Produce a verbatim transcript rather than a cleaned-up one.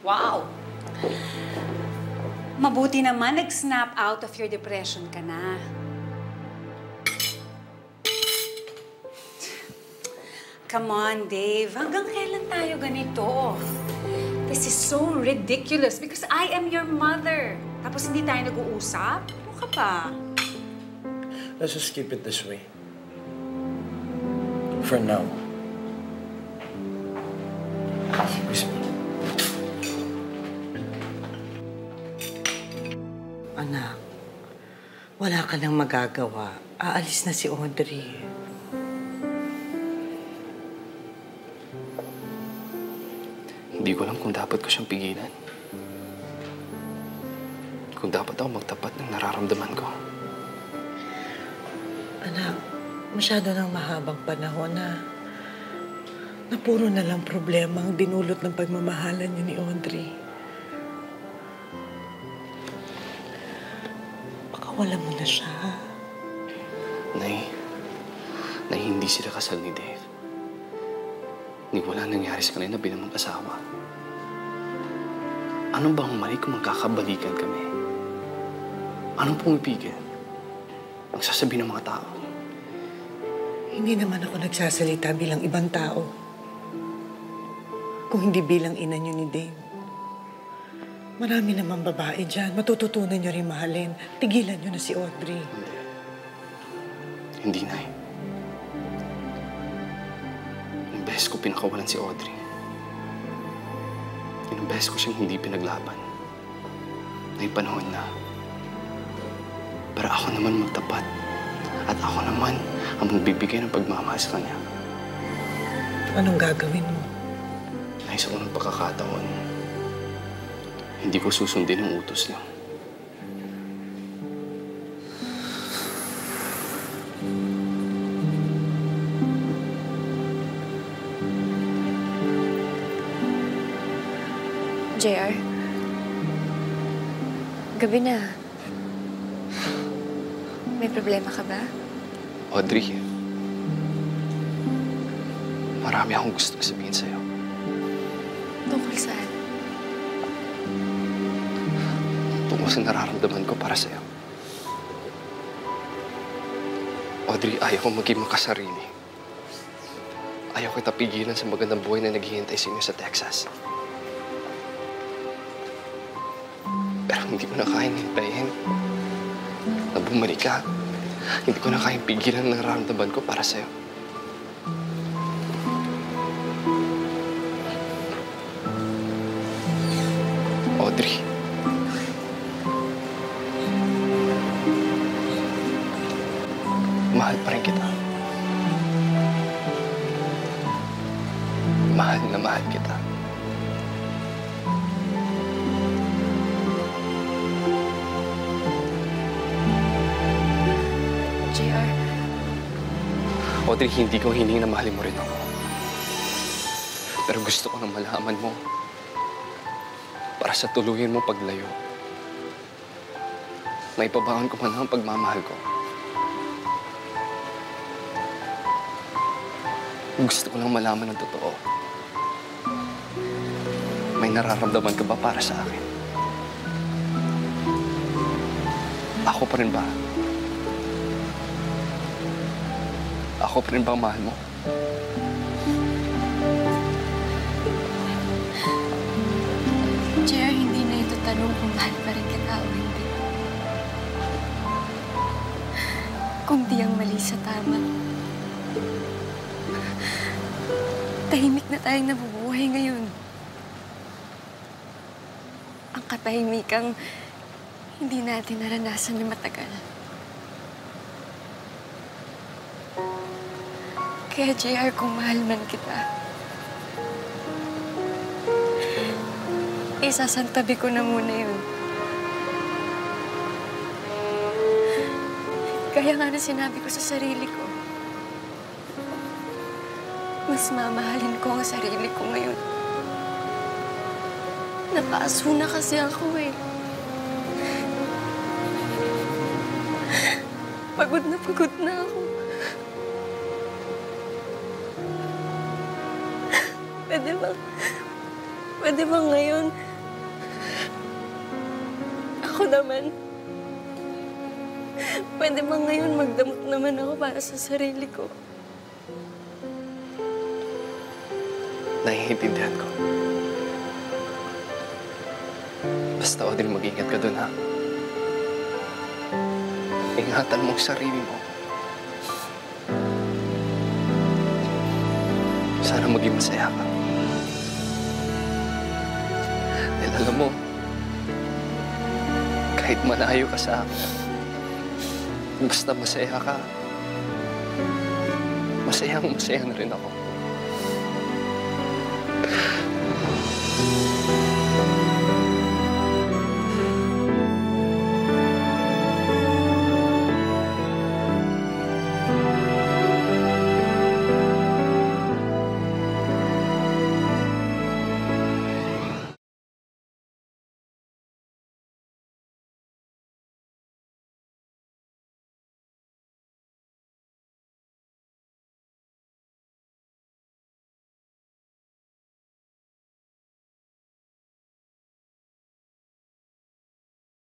Wow! Mabuti naman nag-snap out of your depression ka na. Come on, Dave. Hanggang kailan tayo ganito? This is so ridiculous because I am your mother. Tapos hindi tayo nag-uusap? Ano ka ba? Let's just keep it this way. For now. Excuse me. Anak, wala ka nang magagawa. Aalis na si Audrey. Hindi ko alam kung dapat ko siyang pigilan. Kung dapat ako magtapat ng nararamdaman ko. Anak, masyado nang mahabang panahon na na puro na lang problema ang dinulot ng pagmamahalan niyo ni Audrey. Pakawalan mo na siya. Nay, Nay, hindi sila kasal ni Dave. Ni wala nangyari sa kanila bilang mag-asawa. Anong bang mali kung magkakabalikan kami? Anong pumipigil? Ang sasabihin ng mga tao. Hindi naman ako nagsasalita bilang ibang tao. Kung hindi bilang ina niyo ni Dave. Marami namang babae dyan. Matututunan niyo rin mahalin. Tigilan niyo na si Audrey. Hindi. Hindi, Nay. Ilang beses ko pinakawalan si Audrey. Ilang beses ko siyang hindi pinaglaban. May panahon na. Para ako naman magtapat. At ako naman ang magbibigay ng pagmamahal sa kanya. Anong gagawin mo? Nay, sa unang pagkakataon, hindi ko susundin ang utos niyo. J R, gabi na. May problema ka ba? Audrey, marami akong gusto sabihin sa'yo. Tungkol saan? Tungkol sa nararamdaman ko para sa'yo. Audrey, ayaw ko maging makasarili. Ayaw kita pigilan sa magandang buhay na naghihintay sa inyo sa Texas. Pero hindi ko na kayang hintayin na bumalik ka. Hindi ko na kayang pigilan ang nararamdaman ko para sa'yo. Audrey. Mahal pa rin kita. Mahal na mahal kita. J R. Audrey, hindi ko hiningi na mahalin mo rin ako. Pero gusto ko na malaman mo para sa tuluyan mo paglayo. May pabaon ko man ang pagmamahal ko. Gusto ko lang malaman ng totoo. May nararamdaman ka ba para sa akin? Ako pa rin ba? Ako pa rin ba ang mahal mo? J R, hindi na ito tanong kung mahal pa rin kita o hindi. Kung di ang mali sa tama. Tahimik na tayong nabubuhay ngayon. Ang katahimikang hindi natin naranasan na matagal. Kaya J R, kung mahal man kita, isasantabi ko na muna yun. Kaya nga na sinabi ko sa sarili ko, mas mamahalin ko ang sarili ko ngayon. Napaaso na kasi ako eh. Pagod na pagod na ako. Pwede bang, pwede bang ngayon Ako naman, pwede ba ngayon magdamot naman ako para sa sarili ko? Naiintindihan ko. Basta, Audrey, mag-ingat ka dun, ha? Ingatan mo ang sarili mo. Sana maging masaya ka. Dahil alam mo, kahit malayo ka sa akin, basta masaya ka, masayang masaya na rin ako.